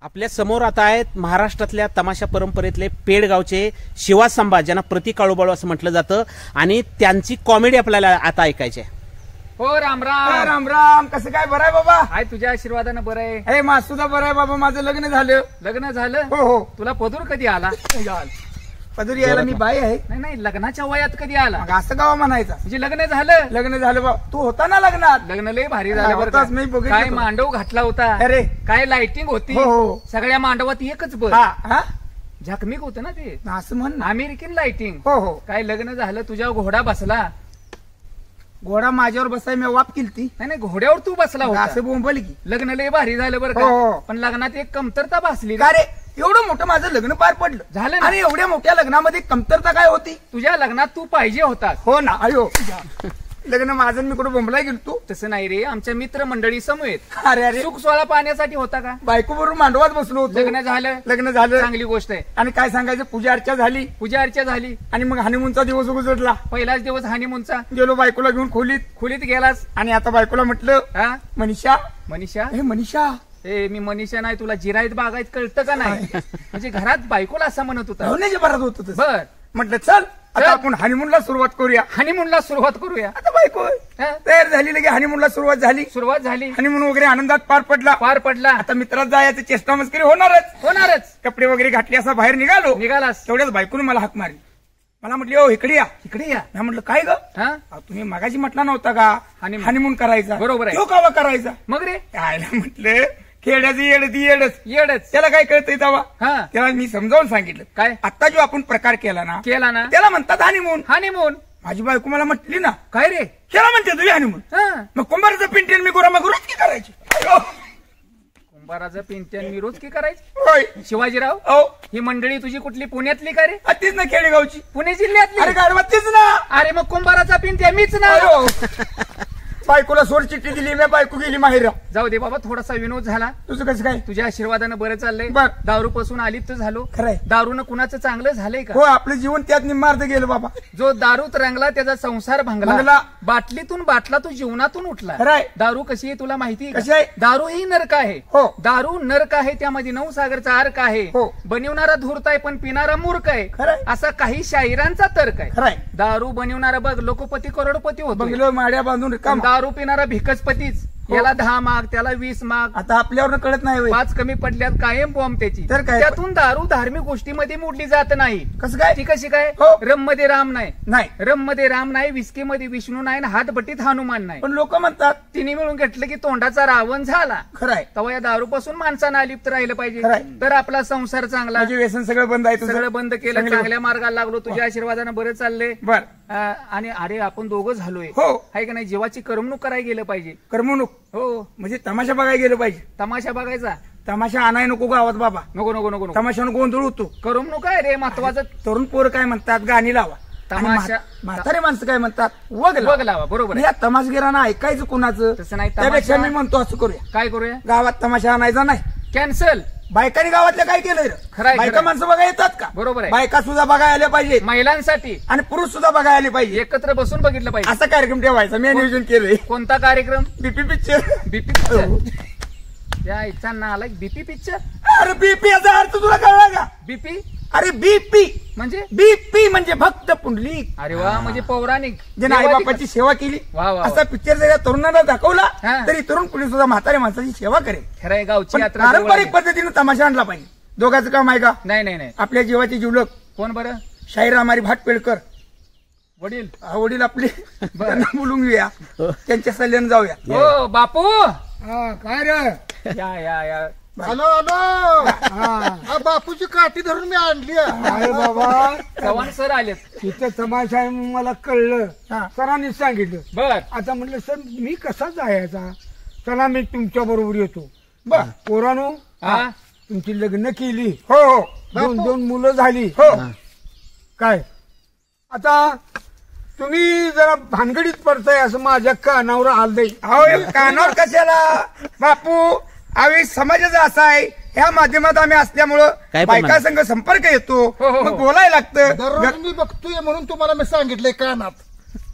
आपल्या समोर आता आहेत महाराष्ट्रातल्या तमाशा परंपरेतले पेडगावचे शिवासंबा, ज्यांना प्रति काळूबाळू असं म्हटलं जातं, आणि त्यांची कॉमेडी आपल्याला आता ऐकायची आहे. हो राम राम. राम राम. कसं काय? बरं आहे बाबा? हाय, तुझ्या आशीर्वादानं बरं आहे. हे माझं सुद्धा बरं आहे बाबा. माझं लग्न झालं. लग्न झालं? हो हो. तुला पदूर कधी आला? पदर यायला मी बाई आहे. नाही नाही, लग्नाच्या वयात कधी आला? मग असं गावा म्हणायचं. म्हणजे लग्न झालं? लग्न झालं बाबा. तू होता ना लग्नात? लग्न लय भारी झालं बरं होताच, का? मी बघितलं काय होतं. मांडव घातला होता. अरे काय लाइटिंग होती. हो हो. सगळ्या मांडवात एकच बस. हा हा. झकमिक होतं ना ते, असं म्हण ना. American lighting. हो हो. काय लग्न झालं, तुझ्यावर घोडा बसला. घोडा माझ्यावर बसाय मी वाप केलती. नाही नाही, घोड्यावर तू बसला होता. असं बोंबल की लग्न लय भारी झालं बरं हो, हो. का? पण लग्नात एक कमतरता भासली. का रे? एवढं मोठं माझं लग्न पार पडलं झालं ना? आणि एवढ्या मोठ्या लग्नामध्ये कमतरता काय होती? तुझ्या लग्नात तू पाहिजे होतास. हो ना. अयो, लग्न माझं मी कुठं बोंबला गेलो तू? तसं नाही रे, आमच्या मित्र मंडळी समूहेत अरे अरे, सुख सोहळा पाहण्यासाठी होता का? बायको बरोबर मांडवात बसलो होतो. लग्न झालं? लग्न झालं. चांगली गोष्ट आहे. आणि काय सांगायचं, पूजा अर्चा झाली पूजा अर्चा झाली आणि मग हनीमूनचा दिवस उजडला. पहिलाच दिवस हनीमूनचा. गेलो बायकोला घेऊन खोलीत गेलास आणि आता बायकोला म्हटलं, हा? मनीषा. मनीषा? हे मनीषा. ए, मी मनीषा नाही, तुला जिरायत बागायत कळतं का नाही? म्हणजे घरात बायकोला असं म्हणत होता. रवण्याच्या भरात होत. बर, म्हटलं चल आता आपण हनीमूनला सुरुवात करूया. हनीमूनला सुरुवात करूया. आता बायको हा? तयार झाली, लगे हनीमूनला सुरुवात झाली. सुरुवात झाली. हनीमून वगैरे आनंदात पार पडला. आता मित्रात जायचं, चेष्टा मस्करी होणारच. कपडे वगैरे घातले, असा बाहेर निघालास. तेवढ्याच बायकोने मला हाक मारली. मला म्हटली, ओ इकडे या. इकडे या. मी म्हटलं काय ग? हा? तुम्ही मगाशी म्हटला नव्हता का हनीमून करायचा? बरोबर आहे. तो कावा करायचा? मग रे काय म्हटलं, खेड्याचं येडच. त्याला काय कळतंय तेव्हा? हा. त्याला मी समजावून सांगितलं. काय? आता जो आपण प्रकार केला ना त्याला म्हणतात हनीमून. हनीमून. माझी बायको मला म्हटली ना, काय रे त्याला म्हणते तुझी हनीमून. हा. मग कुंभाराचं पिंटेन मी गोरामागुरच की करायची. अयो. कुंभाराचं पिंट्यान मी रोज की करायची. होय. शिवाजीराव, हो. ही मंडळी तुझी कुठली पुण्यातली का रे? तीच ना खेडेगावची. पुणे जिल्ह्यातली? अरे गाडवा तीच ना. अरे मग कुंभाराचा पिंट्या मीच ना. अयो. बायकोला सोड चिठ्ठी दिली मी, बायको गेली माहेर. जाऊ दे बाबा, थोडासा विनोद झाला. तुझं कसं काय? तुझ्या आशीर्वादानं बरं चाललंय. बर. दारू पासून आलिप्त झालो. खरंय. दारूनं कुणाचं चांगलं झालंय हो, का? आपलं जीवन त्यात निम्मार्थ गेलं बाबा. जो दारूत रंगला त्याचा संसार भंगला. भंगला. बाटलीतून बाटला तू जीवनातून उठला. खरंय. दारू कशी आहे तुला माहिती कशी आहे? दारू ही नरक आहे. हो. दारू नरक आहे, त्यामध्ये 9 सागरचा अर्क आहे. हो. बनवणारा धूर्त आहे पण पिणारा मूर्ख आहे. खरंय. असा काही शाहिरांचा तर्क आहे. खरंय. दारू बनवणारा बघ लोकपती करोडपती होतो. बंगलो माड्या बांधून रिकाम. दारू पिणारा भिकसपतीच. याला 10 माग, त्याला 20 माग. आता आपल्यावर कळत नाही होय. 5 कमी पडल्यात कायम बॉम्ब त्याची. तर काय? त्यातून दारू धार्मिक गोष्टीमध्ये मोडली जात नाही. कसं काय? ती कशी काय? हो. रम मध्ये राम नाही. नाही. मध्ये राम नाही, विस्की मध्ये विष्णू नाही, हातभट्टीत हनुमान नाही. पण लोक म्हणतात तिने मिळून घेतलं की तोंडाचा रावण झाला. खरंय. तेव्हा या दारूपासून माणसानं अलिप्त राहिलं पाहिजे. खरंय. तर आपला संसार चांगला. म्हणजे व्यसन सगळं बंद आहे तुझं? सगळं बंद केलं, चांगल्या मार्गाला लागलो. तुझ्या आशीर्वादानं बरं चाललंय. बर. आणि अरे आपण दोघं झालोय. हो. आहे का नाही? जीवाची करमणूक करायला गेलं पाहिजे. करमणूक? हो. म्हणजे तमाशा बघायला गेलं पाहिजे. तमाशा बघायचा. तमाशा आणाय नको गावात बाबा. नको नको नको नको. तमाशानं गोंधळ होतो. करमणूक आहे रे महत्वाचं. तरुण पोरं काय म्हणतात, गाणी लावा. तमाशा. म्हातारे माणसं काय म्हणतात, वग लावा. बरोबर आहे. या तमाशगिरांना ऐकायचं कुणाचं? तसं नाही. त्यापेक्षा मी म्हणतो असं करूया. काय करूया? गावात तमाशा आणायचा नाही. कॅन्सल. बायकांनी गावातल्या काय केलं? खरंय. बायका माणसं बघा येतात का? बरोबर आहे. बायका सुद्धा बघायला आल्या पाहिजे. महिलांसाठी. आणि पुरुष सुद्धा बघायला आले पाहिजे. एकत्र बसून बघितलं पाहिजे. असा कार्यक्रम ठेवायचा मी नियोजन केलंय. कोणता कार्यक्रम? BP picture. BP picture? या इच्छा ना आला बीपी पिक्चर. अरे बीपी याचा अर्थ तुला कळला का? बीपी? अरे बीपी म्हणजे? बीपी म्हणजे भक्त पुंडलिक. अरे वा, म्हणजे पौराणिक. ज्याने आई बापाची सेवा केली. वा वा. असा पिक्चर जर या तरुणांना दाखवला हा. तरी तरुण पुढे सुद्धा म्हाताऱ्या माणसाची सेवा करेल. खरंय. गावची पण यात्रा. पारंपरिक पद्धतीने तमाशा आणला पाहिजे. दोघांचं काम आहे का? नाही नाही नाही. आपल्या जीवाचे जीवलक कोण बरं? शाहीरामारी भाटपेडकर वडील. वडील आपले. त्यांना बोलून घेऊया, त्यांच्या सल्ल्याने जाऊया. हो बापू. काय रे? या या या. Hello hello. बापूची काठी धरून मी आणली. अरे बाबा, चव्हाण सर आलेत. तिथं तमाशा आहे म्हणून मला कळलं. सरांनी सांगितलं. बर. आता म्हटलं सर मी कसा जायचा? चला मी तुमच्या बरोबर येतो. बर. पोरानो, हा. तुमची लग्न केली. हो हो. 2 मुलं झाली. हो. काय आता तुम्ही जरा भानगडीत पडताय असं माझ्या कानावर आलंय. अहो कानावर कशाला बापू? आम्ही समाजाचा असा आहे, ह्या माध्यमात आम्ही असल्यामुळं बायका संघ संपर्क येतो. हो, हो, हो. मग बोलायला लागतं. दररोज मी बघतोय म्हणून तुम्हाला मी सांगितलंय कानात.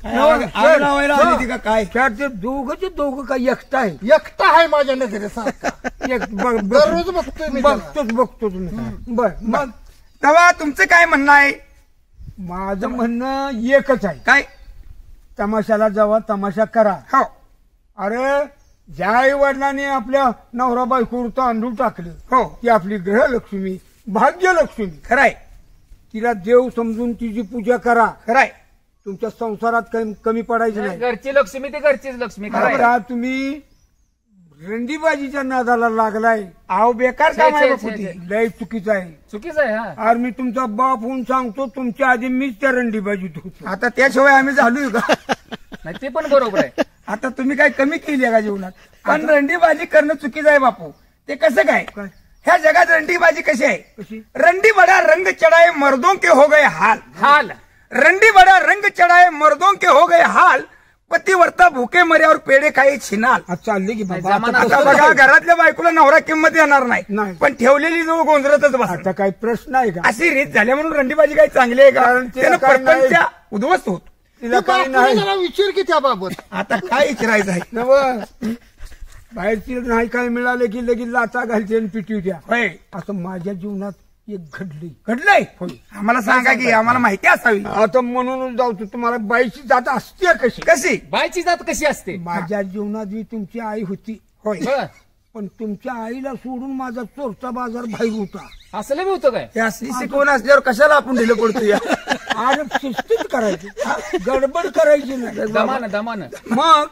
आग लावायला आली ती का काय? त्यात दोघं काय एकटा आहे? एकटा आहे माझ्या नजरेसारखा. दररोज बघतोय मी त्याला. बघतोच मी. बर मग तेव्हा तुमचं काय म्हणणं आहे? माझं म्हणणं एकच आहे, काय? तमाशाला जावा, तमाशा करा. हो अरे ज्या आई वडिलांनी आपल्या नवरा बायकोवर तांदूळ टाकले, हो ती आपली ग्रहलक्ष्मी, भाग्यलक्ष्मी. खरंय तिला देव समजून तिची पूजा करा. खरंय. तुमच्या संसारात कमी पडायचं नाही. घरची लक्ष्मी ती घरचीच लक्ष्मी. बरोबर आहे. तुम्ही रंडीबाजीच्या नादाला लागलाय, अहो बेकार काम आहे छे, बापू छे, ती. छे. लय चुकीचं आहे. चुकीचं आहे. हा अरे मी तुमचा बाप होऊन सांगतो, तुमच्या आधी मीच त्या रंडीबाजीत होतो. आता त्याशिवाय आम्ही झालोय का? नाही ते पण बरोबर आहे. आता तुम्ही काय कमी केली आहे का जीवनात? पण रंडीबाजी करणं चुकीचं आहे बापू. ते कसं काय? काय? ह्या जगात रंडीबाजी कशी आहे? कशी? रंडी बडा रंग चढाए मर्दों के हो गए हाल. हाल रंडी बडा रंग चढाए मर्दों के हो गए हाल. पतिवर्ता भूके मर्यावर पेढे खाई छिनाल. आज चालले की बाबा, जमाना आता आता बघा घरातल्या बायकोला नवरा किंमत देणार नाही, नाही. पण ठेवलेली जो गोंधळतच बस. आता काही प्रश्न आहे का? अशी रीत झाल्या म्हणून रंडीबाजी काही चांगली आहे का? कारण तिला त्यानं काही नाही. प्रपंच उद्ध्वस्त होत. तिला तू काही बापूने नाही जरा विचार की त्याबाबत. आता काय विचारायचं आहे? नव बाहेरची नाही काय मिळाले की लगेच लाचा घालते आणि पिटी द्या. होय असं माझ्या जीवनात एक घडली. घडलंय. आम्हाला सांगा की आम्हाला माहिती असावी. आता म्हणून जाऊ, तुम्हाला बाईची जात असते कशी? कशी? बायची जात कशी असते? माझ्या जीवनात जी तुमची आई होती, होय बर पण तुमच्या आईला सोडून माझा चोरचा बाजार बाहेर होता. असलं बी होतं काय? हे असली शिकवण असल्यावर कशाला आपण ढिलं पडतो या? आणि शिस्तीत करायची, गडबड करायची नाही. दमानं दमानं. मग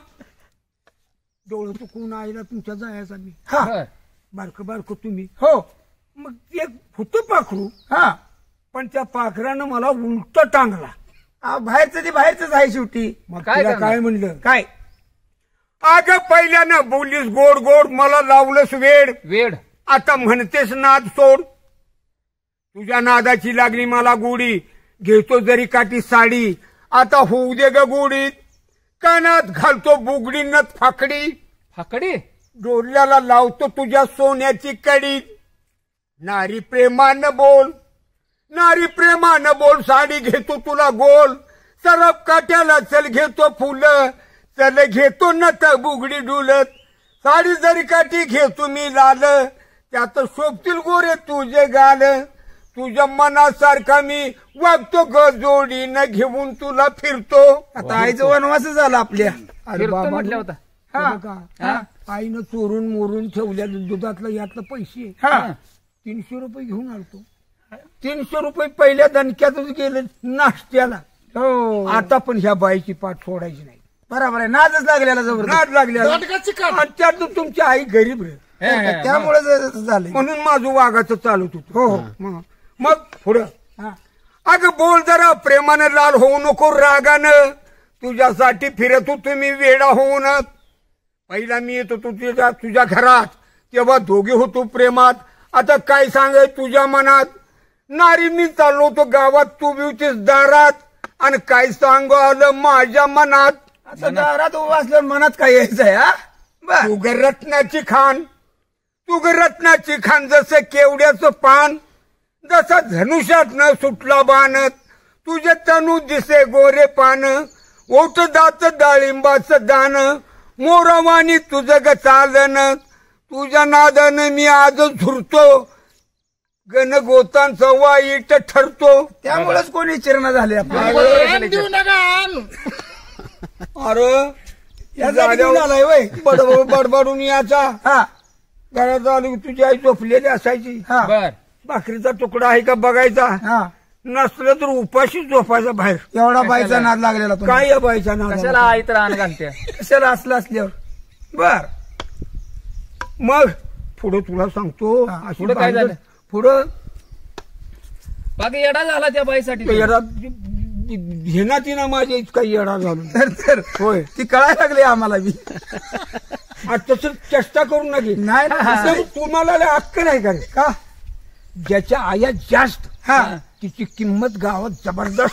डोळं चुकून आईला तुमच्या जायचा मी. हा बर बारक बारक तुम्ही. हो मग एक होतं पाखरू, हा पण त्या पाखरानं मला उलट टांगला. बाहेरचं ते बाहेरच आहे शेवटी. मग काय तिला करणार? काय म्हणलं? काय? अगं पहिल्यानं बोललीस गोड गोड, मला लावलंस वेड, वेड आता म्हणतेस नाद सोड. तुझ्या नादाची लागली मला गोडी, घेतो जरी काठी साडी, आता होऊ दे ग गोडीत. कानात घालतो बुगडी नथ फाकडी, फाकडी. डोरल्याला लावतो तुझ्या सोन्याची कडी. नारी प्रेमानं बोल, नारी प्रेमानं बोल, साडी घेतो तुला गोल. सरप काट्याला चल घेतो फुलं, चल घेतो नथ बुगडी डुलत. साडी जरी काठी घेतो मी लाल, त्यात शोभतील गोरे तुझे गाल. तुझ्या मनासारखा मी वागतो ग जोडीनं घेऊन तुला फिरतो. आता आईचं वनवास झाला आपल्या. अरे फिरतो बाबा, म्हटलं होतं. हा. हे बघा, आईनं चोरून मोरून ठेवल्या दुधातलं यातलं पैसे हा 300 रुपये घेऊन आलतो. 300 रुपये पहिल्या दणक्यातच गेले नाश्त्याला. हो आता पण ह्या बाईची पाठ सोडायची नाही. बरोबर आहे. नादच लागलेला जबरदस्त. नाद लागल्या नाटकाची का? आणि त्यातून तुमची आई गरीब रे, त्यामुळे झालं. म्हणून माझं वागाचं चालत होतं. हो, हो. मग पुढं हा. अगं बोल जरा प्रेमानं, लाल होऊ नको रागानं. तुझ्यासाठी फिरत होतो मी वेडा होऊन. पहिला मी येत होतो तुझ्या घरात, तेव्हा दोघे होतो प्रेमात. आता काय सांगाय तुझ्या मनात. नारी मी चाललो होतो गावात, तू बी होतीस दारात. आणि काय सांगू आलं माझ्या मनात. आता दारात उभं असल्यावर मनात काय यायचं आहे? हा बर. तू ग रत्नाची खान, तू ग रत्नाची खान, जसं केवड्याचं पान, जसा धनुष्यात न सुटला बाणत. तुझे तनू दिसे गोरे पान, ओठ दात डाळिंबाचं दान. मोरवानी तुझं ग चालन, तुझ्या नादानं मी आज झुरतो. गणगोतांचा वाईट ठरतो. त्यामुळेच कोणी चिरणा झाले आपल्या. आण देऊ नका आण. अरे या जागेवर झालाय वय. बडबडून याचा हा घरात आली की तुझी आई झोपलेली असायची. हा बर भाकरीचा तुकडा आहे का बघायचा, हा नसलं तर उपाशीच झोपायचा बाहेर. एवढा बाईचा नाद लागलेला तुम्हाला. काय या बाईचा नाव? कशाला आई तर आण घालते. कशाला असलं असल्यावर. बर मग पुढे तुला सांगतो. हा, अशी पुढं काय भानगड. झालं? पुढं बाकी येडा झाला त्या बाईसाठी. येडा घेण्यात ना माझ्या इतका येडा झालो. तर होय, ती कळायला लागली आम्हाला बी. आता तसं चेष्टा करू नये. नाही ना. तर तुम्हाला लय अक्कल आहे का रे? का? ज्याच्या आया जास्त हा तिची किंमत गावात जबरदस्त.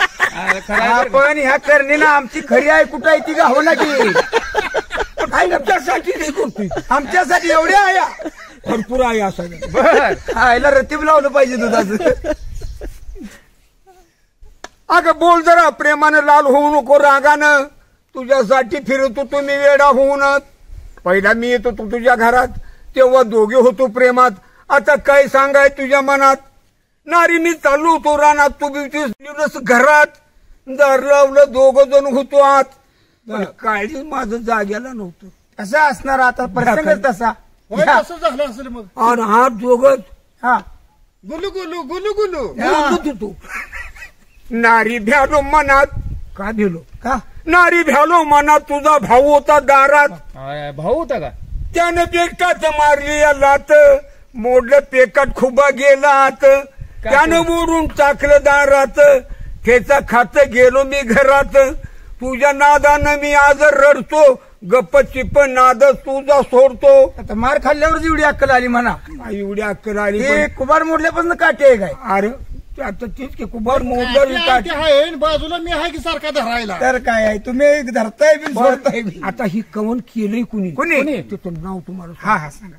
पण ह्या करणीनं आमची खरी आहे कुठं आहे ती गाव ना की. आमच्यासाठी नाही करतोय, आमच्यासाठी एवढे आया भरपूर आहे असायला. बर आयला रतीब लावलं पाहिजे दुधाचं. अगं बोल जरा प्रेमानं, लाल होऊ नको रागानं. तुझ्यासाठी फिरतो तुम्ही वेडा होऊनच. पहिला मी येतो तुझ्या घरात, तेव्हा दोघे होतो प्रेमात. आता काय सांगाय तुझ्या मनात. नारी मी चाललो होतो रानात, तू बिवतीस घरात. दार लावलं, दोघ जण होतो आत. पण काळजी माझं जाग्याला नव्हतं. कसं असणार आता प्रसंग तसा. होय, कसं झालं असेल मग. आणि हात दोघच हा गुलू गुलू गुलू गुलू. बोलत होतो. नारी भ्यालो मनात. का भेलो? का नारी भ्यालो मनात, तुझा भाऊ होता दारात. भाऊ होता का? त्यानं पेकात मारली या लात. मोडलं पेकात खुबा गेला आत. त्यानं मोडून टाकलं दारात. त्याचा खात गेलो मी घरात. तुझ्या नादानं मी आज रडतो. गप्प चिप्प नाद तुझा सोडतो. आता मार खाल्ल्यावर एवढी अक्कल आली म्हणा. एवढी अक्कल आली. हे कुबार मोडल्यापासून काटे आहे काय? अरे आता तेच की कुबार मोडलं काठी आहे आणि बाजूला मी आहे की सारखा धरायला. तर काय आहे, तुम्ही धरताय बी सोडताय बी. आता ही कवन केलंय कुणी? कुणी? त्याचं नाव तुम्हाला हा हा सांगा.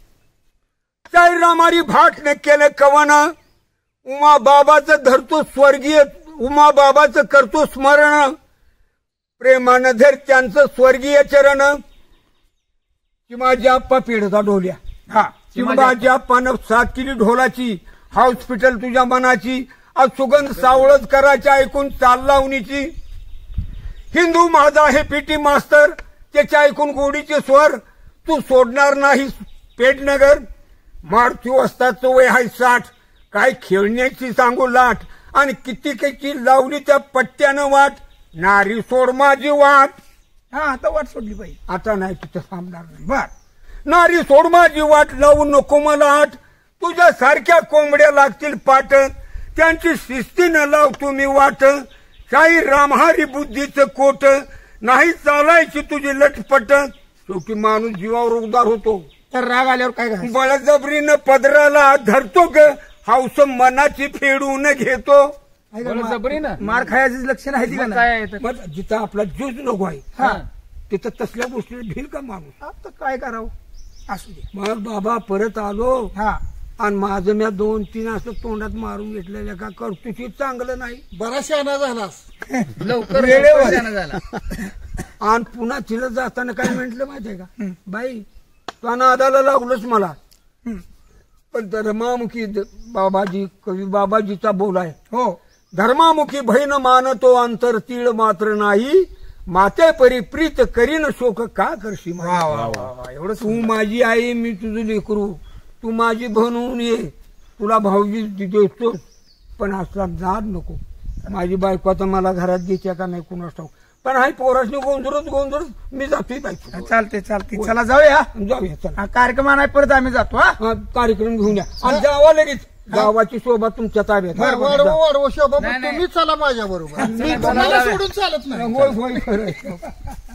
साईरामारी भाट ने केलं कवन. उमा बाबाचं धरतो स्वर्गीय, उमा बाबाचं करतो स्मरण. प्रेमानं धर त्यांचं स्वर्गीय चरण. चिमाजी आप्पा पेढता ढोल्या. हा चिमाजी आप्पानं साथ केली ढोलाची. हॉस्पिटल तुझ्या मनाची. आज सुगंध सावळच करायची ऐकून चाल लावणीची. हिंदू माझा हे पीटी मास्तर, त्याच्या ऐकून गोडीचे स्वर. तू सोडणार नाही पेडनगर. मारुती वस्ताचं वय आहे 60. काय खेळण्याची सांगू लाट. आणि किती लावली त्या पट्ट्यानं वाट. नारी सोड माझी वाट. हा आता वाट सोडली पाहिजे. आता नाही तिथं थांबणार नाही. बर नारी सोड माझी वाट, लावू नको मला आठ. तुझ्या सारख्या कोंबड्या लागतील पाट. त्यांची शिस्तीनं लाव तुम्ही वाट. शाही रामहारी बुद्धीचं कोट. नाही चालायची तुझी लटपट. शेवटी माणूस जीवावर उदार होतो. तर राग आल्यावर काय करायचं? बळजबरीनं पदराला धरतो ग. हौस मनाची फेडून घेतो. बळजबरीनं? मार खायचं लक्षण आहे ती का मग नाही? काय आहे तर? मग जिथं आपला जीव नको आहे हा तिथं तसल्या गोष्टीला भिल का माणूस. आता काय करावं, असू दे. मग बाबा परत आलो. हा आणि माझं मी 2-3 असं तोंडात मारून घेतलेलं का करतो चांगलं नाही. बरा शहाणा झालास. लवकर वेळेवर. लवकर झाला. आणि पुन्हा तिला जाताना काय म्हटलं माहितीये का, बाई तो नादाला लागलोच मला. पण धर्मामुखी बाबाजी, कवी बाबाजीचा बोल आहे. हो धर्मामुखी बहीण मानतो अंतर तीळ मात्र नाही. माते परी प्रीत करीन शोक का करशी माझी. वा वा वा वा, एवढं तू माझी आई, मी तुझं लेकरू. तू माझी बहीण होऊन ये. तुला भाऊजी देतो, पण असला जाद नको. माझी बायको आता मला घरात घ्यायच्या का नाही कुणास ठाऊक. पण हाय पोरासनी गोंधळत मी जातोय बायको. चालते चालते. चला जाऊया. जाऊया चला. हा कार्यक्रम नाही परत आम्ही जातो. हा हा, कार्यक्रम घेऊन या आणि जावा लगेच. गावाची शोभा तुमच्या ताब्यात. वाढवो शोभा, नाही, नाही. तुम्ही चला माझ्या बरोबर. मी चला, तुम्हाला चला. सोडून चालत नाही. होय होय खरं आहे.